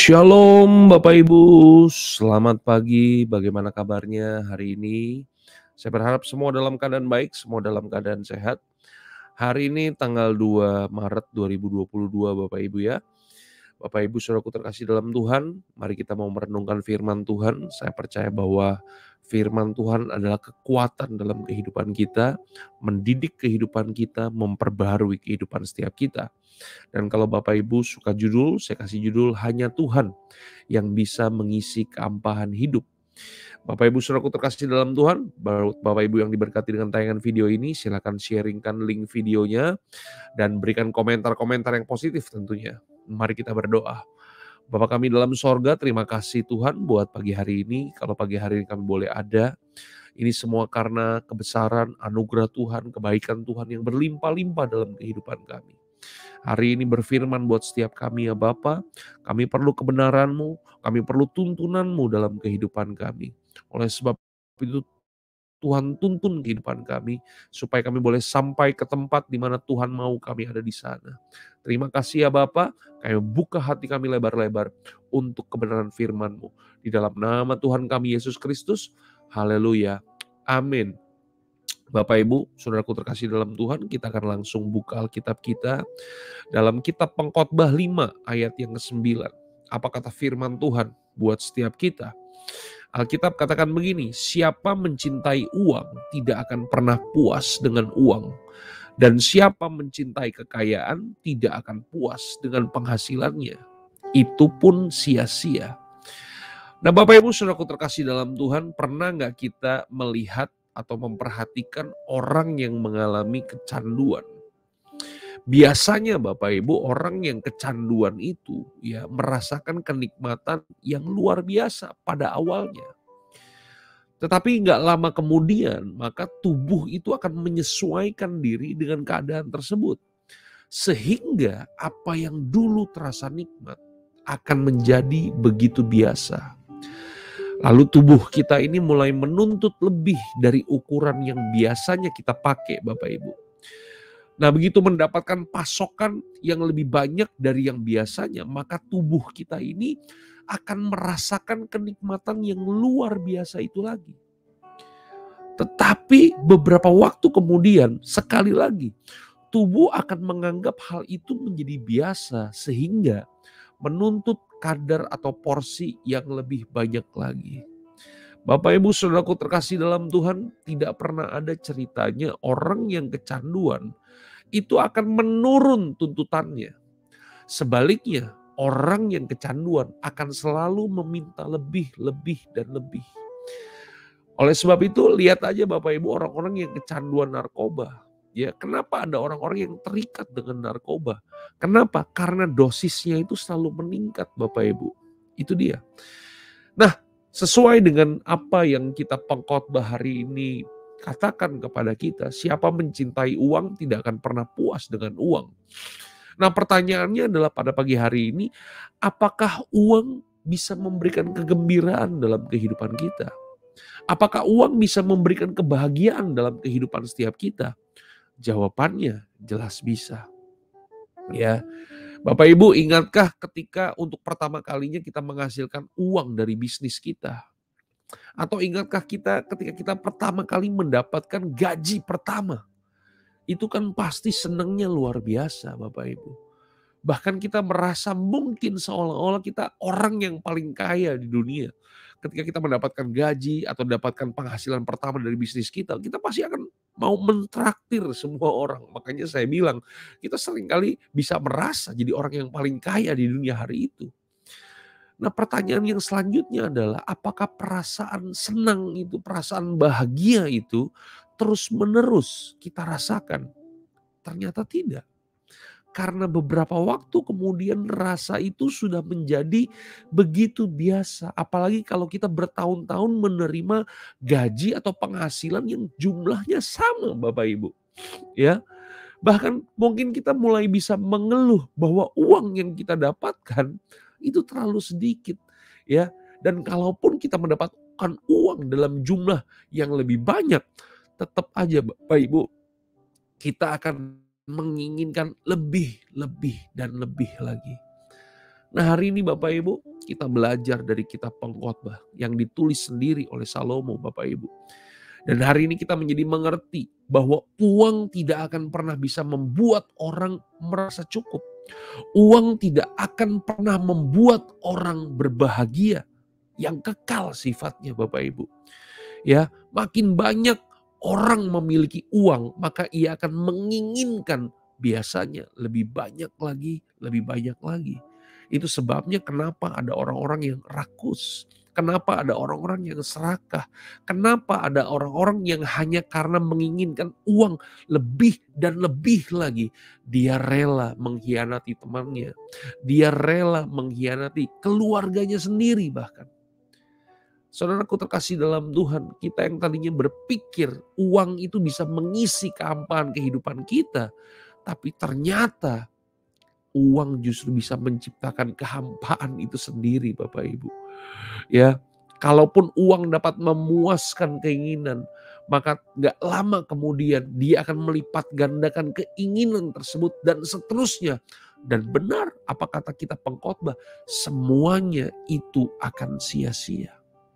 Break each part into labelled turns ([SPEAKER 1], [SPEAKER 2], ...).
[SPEAKER 1] Shalom Bapak Ibu, selamat pagi, bagaimana kabarnya hari ini? Saya berharap semua dalam keadaan baik, semua dalam keadaan sehat. Hari ini tanggal 2 Maret 2022 Bapak Ibu ya. Bapak Ibu saudaraku terkasih dalam Tuhan, mari kita mau merenungkan firman Tuhan. Saya percaya bahwa firman Tuhan adalah kekuatan dalam kehidupan kita, mendidik kehidupan kita, memperbaharui kehidupan setiap kita. Dan kalau Bapak Ibu suka judul, saya kasih judul Hanya Tuhan yang bisa mengisi keampahan hidup. Bapak Ibu saudaraku terkasih dalam Tuhan, Bapak Ibu yang diberkati dengan tayangan video ini, silakan sharingkan link videonya dan berikan komentar-komentar yang positif tentunya. Mari kita berdoa. Bapa kami dalam sorga, terima kasih Tuhan buat pagi hari ini. Kalau pagi hari ini kami boleh ada, ini semua karena kebesaran, anugerah Tuhan, kebaikan Tuhan yang berlimpah-limpah dalam kehidupan kami. Hari ini berfirman buat setiap kami ya Bapa, kami perlu kebenaran-Mu, kami perlu tuntunan-Mu dalam kehidupan kami. Oleh sebab itu Tuhan tuntun kehidupan kami, supaya kami boleh sampai ke tempat di mana Tuhan mau kami ada di sana. Terima kasih ya Bapa, kami buka hati kami lebar-lebar untuk kebenaran firman-Mu. Di dalam nama Tuhan kami Yesus Kristus, haleluya, amin. Bapak Ibu, saudaraku terkasih dalam Tuhan, kita akan langsung buka Alkitab kita dalam kitab Pengkhotbah 5 ayat yang ke-9. Apa kata firman Tuhan buat setiap kita? Alkitab katakan begini, siapa mencintai uang tidak akan pernah puas dengan uang. Dan siapa mencintai kekayaan tidak akan puas dengan penghasilannya. Itu pun sia-sia. Nah Bapak Ibu saudaraku terkasih dalam Tuhan, pernah gak kita melihat atau memperhatikan orang yang mengalami kecanduan? Biasanya Bapak Ibu orang yang kecanduan itu ya merasakan kenikmatan yang luar biasa pada awalnya. Tetapi nggak lama kemudian maka tubuh itu akan menyesuaikan diri dengan keadaan tersebut. Sehingga apa yang dulu terasa nikmat akan menjadi begitu biasa. Lalu tubuh kita ini mulai menuntut lebih dari ukuran yang biasanya kita pakai Bapak Ibu. Nah begitu mendapatkan pasokan yang lebih banyak dari yang biasanya, maka tubuh kita ini akan merasakan kenikmatan yang luar biasa itu lagi. Tetapi beberapa waktu kemudian, sekali lagi, tubuh akan menganggap hal itu menjadi biasa sehingga menuntut kadar atau porsi yang lebih banyak lagi. Bapak Ibu saudaraku terkasih dalam Tuhan, tidak pernah ada ceritanya orang yang kecanduan itu akan menurun tuntutannya. Sebaliknya, orang yang kecanduan akan selalu meminta lebih, dan lebih. Oleh sebab itu, lihat aja Bapak Ibu orang-orang yang kecanduan narkoba. Ya, kenapa ada orang-orang yang terikat dengan narkoba? Kenapa? Karena dosisnya itu selalu meningkat Bapak Ibu. Itu dia. Nah, sesuai dengan apa yang kita pengkhotbah hari ini katakan kepada kita, siapa mencintai uang tidak akan pernah puas dengan uang. Nah pertanyaannya adalah pada pagi hari ini, apakah uang bisa memberikan kegembiraan dalam kehidupan kita? Apakah uang bisa memberikan kebahagiaan dalam kehidupan setiap kita? Jawabannya jelas bisa. Ya, Bapak Ibu ingatkah ketika untuk pertama kalinya kita menghasilkan uang dari bisnis kita? Atau ingatkah kita ketika kita pertama kali mendapatkan gaji pertama? Itu kan pasti senangnya luar biasa Bapak Ibu. Bahkan kita merasa mungkin seolah-olah kita orang yang paling kaya di dunia. Ketika kita mendapatkan gaji atau mendapatkan penghasilan pertama dari bisnis kita pasti akan mau mentraktir semua orang. Makanya saya bilang, kita seringkali bisa merasa jadi orang yang paling kaya di dunia hari itu. Nah pertanyaan yang selanjutnya adalah, apakah perasaan senang itu, perasaan bahagia itu terus menerus kita rasakan? Ternyata tidak. Karena beberapa waktu kemudian rasa itu sudah menjadi begitu biasa. Apalagi kalau kita bertahun-tahun menerima gaji atau penghasilan yang jumlahnya sama Bapak Ibu. Ya, bahkan mungkin kita mulai bisa mengeluh bahwa uang yang kita dapatkan itu terlalu sedikit. Ya, dan kalaupun kita mendapatkan uang dalam jumlah yang lebih banyak, tetap aja Bapak Ibu, kita akan menginginkan lebih, dan lebih lagi. Nah hari ini Bapak Ibu, kita belajar dari kitab Pengkhotbah yang ditulis sendiri oleh Salomo, Bapak Ibu. Dan hari ini kita menjadi mengerti bahwa uang tidak akan pernah bisa membuat orang merasa cukup. Uang tidak akan pernah membuat orang berbahagia yang kekal sifatnya, Bapak Ibu. Ya, makin banyak orang memiliki uang, maka ia akan menginginkan biasanya lebih banyak lagi, lebih banyak lagi. Itu sebabnya kenapa ada orang-orang yang rakus. Kenapa ada orang-orang yang serakah? Kenapa ada orang-orang yang hanya karena menginginkan uang lebih dan lebih lagi, dia rela mengkhianati temannya. Dia rela mengkhianati keluarganya sendiri bahkan. Saudaraku terkasih dalam Tuhan, kita yang tadinya berpikir uang itu bisa mengisi kehampaan kehidupan kita, tapi ternyata uang justru bisa menciptakan kehampaan itu sendiri, Bapak Ibu. Ya, kalaupun uang dapat memuaskan keinginan, maka gak lama kemudian dia akan melipat gandakan keinginan tersebut dan seterusnya. Dan benar apa kata kita Pengkhotbah, semuanya itu akan sia-sia.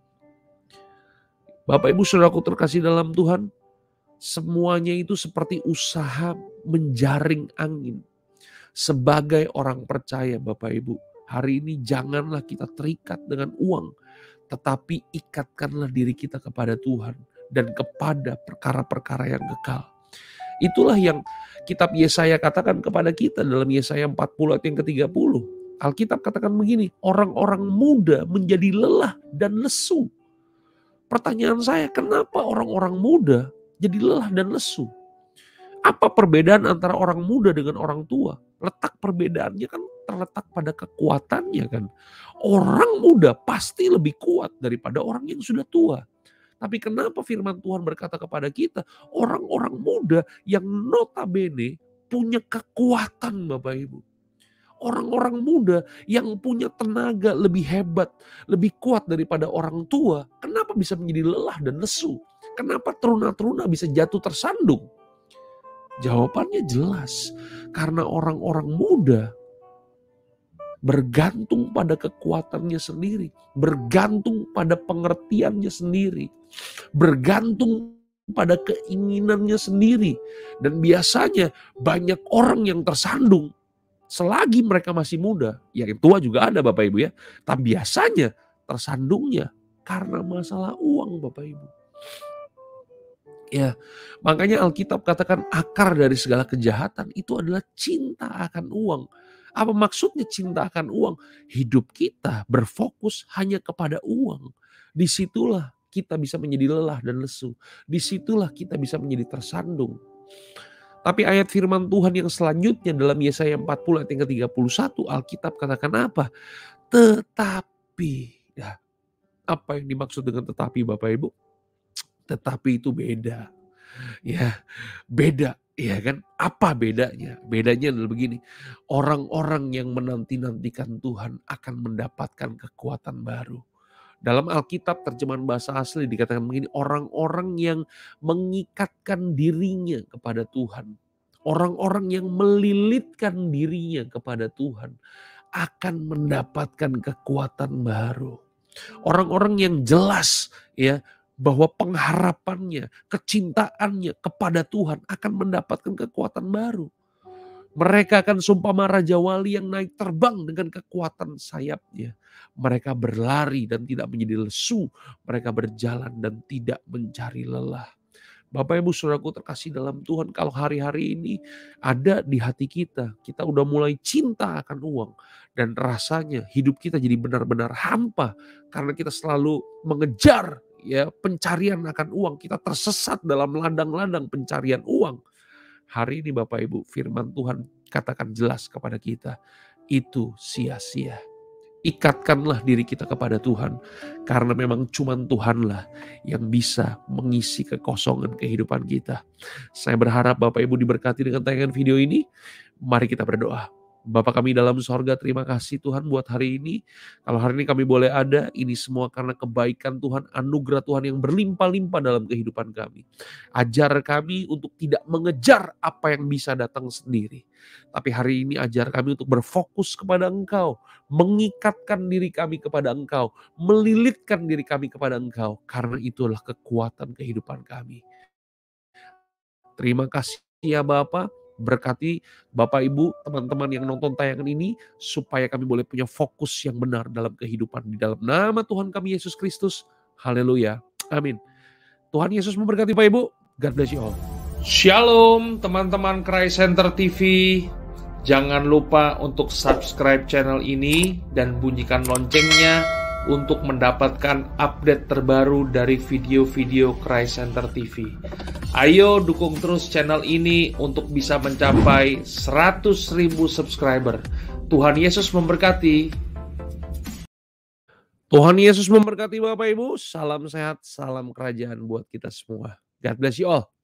[SPEAKER 1] Bapak Ibu saudaraku terkasih dalam Tuhan, semuanya itu seperti usaha menjaring angin. Sebagai orang percaya Bapak Ibu, hari ini janganlah kita terikat dengan uang, tetapi ikatkanlah diri kita kepada Tuhan dan kepada perkara-perkara yang kekal. Itulah yang kitab Yesaya katakan kepada kita dalam Yesaya 40 ayat yang ke-30. Alkitab katakan begini, orang-orang muda menjadi lelah dan lesu. Pertanyaan saya, kenapa orang-orang muda jadi lelah dan lesu? Apa perbedaan antara orang muda dengan orang tua? Letak perbedaannya kan terletak pada kekuatannya kan. Orang muda pasti lebih kuat daripada orang yang sudah tua. Tapi kenapa firman Tuhan berkata kepada kita, orang-orang muda yang notabene punya kekuatan Bapak Ibu. Orang-orang muda yang punya tenaga lebih hebat, lebih kuat daripada orang tua. Kenapa bisa menjadi lelah dan lesu? Kenapa teruna-teruna bisa jatuh tersandung? Jawabannya jelas, karena orang-orang muda bergantung pada kekuatannya sendiri, bergantung pada pengertiannya sendiri, bergantung pada keinginannya sendiri. Dan biasanya banyak orang yang tersandung selagi mereka masih muda. Yang tua juga ada Bapak Ibu ya, tapi biasanya tersandungnya karena masalah uang Bapak Ibu. Ya, makanya Alkitab katakan akar dari segala kejahatan itu adalah cinta akan uang. Apa maksudnya cinta akan uang? Hidup kita berfokus hanya kepada uang. Disitulah kita bisa menjadi lelah dan lesu. Disitulah kita bisa menjadi tersandung. Tapi ayat firman Tuhan yang selanjutnya dalam Yesaya 40 ayat yang ke-31, Alkitab katakan apa? Tetapi, ya, apa yang dimaksud dengan tetapi Bapak Ibu? Tetapi itu beda. Ya, beda. Ya kan? Apa bedanya? Bedanya adalah begini. Orang-orang yang menanti-nantikan Tuhan akan mendapatkan kekuatan baru. Dalam Alkitab terjemahan bahasa asli dikatakan begini. Orang-orang yang mengikatkan dirinya kepada Tuhan. Orang-orang yang melilitkan dirinya kepada Tuhan akan mendapatkan kekuatan baru. Orang-orang yang jelas ya bahwa pengharapannya, kecintaannya kepada Tuhan akan mendapatkan kekuatan baru. Mereka akan seumpama Raja Wali yang naik terbang dengan kekuatan sayapnya. Mereka berlari dan tidak menjadi lesu. Mereka berjalan dan tidak mencari lelah. Bapak Ibu Saudaraku terkasih dalam Tuhan, kalau hari-hari ini ada di hati kita, kita udah mulai cinta akan uang. Dan rasanya hidup kita jadi benar-benar hampa. Karena kita selalu mengejar ya pencarian akan uang. Kita tersesat dalam ladang-ladang pencarian uang. Hari ini Bapak Ibu, firman Tuhan katakan jelas kepada kita, itu sia-sia. Ikatkanlah diri kita kepada Tuhan, karena memang cuma Tuhanlah yang bisa mengisi kekosongan kehidupan kita. Saya berharap Bapak Ibu diberkati dengan tayangan video ini. Mari kita berdoa. Bapa kami dalam sorga, terima kasih Tuhan buat hari ini. Kalau hari ini kami boleh ada, ini semua karena kebaikan Tuhan, anugerah Tuhan yang berlimpah-limpah dalam kehidupan kami. Ajar kami untuk tidak mengejar apa yang bisa datang sendiri. Tapi hari ini ajar kami untuk berfokus kepada Engkau, mengikatkan diri kami kepada Engkau, melilitkan diri kami kepada Engkau, karena itulah kekuatan kehidupan kami. Terima kasih ya Bapak, berkati Bapak Ibu, teman-teman yang nonton tayangan ini, supaya kami boleh punya fokus yang benar dalam kehidupan. Di dalam nama Tuhan kami Yesus Kristus, haleluya, amin. Tuhan Yesus memberkati Bapak Ibu, God bless you all. Shalom teman-teman Christ Center TV. Jangan lupa untuk subscribe channel ini dan bunyikan loncengnya untuk mendapatkan update terbaru dari video-video Christ Center TV. Ayo dukung terus channel ini untuk bisa mencapai 100.000 subscriber. Tuhan Yesus memberkati. Tuhan Yesus memberkati Bapak Ibu. Salam sehat, salam kerajaan buat kita semua. God bless you all.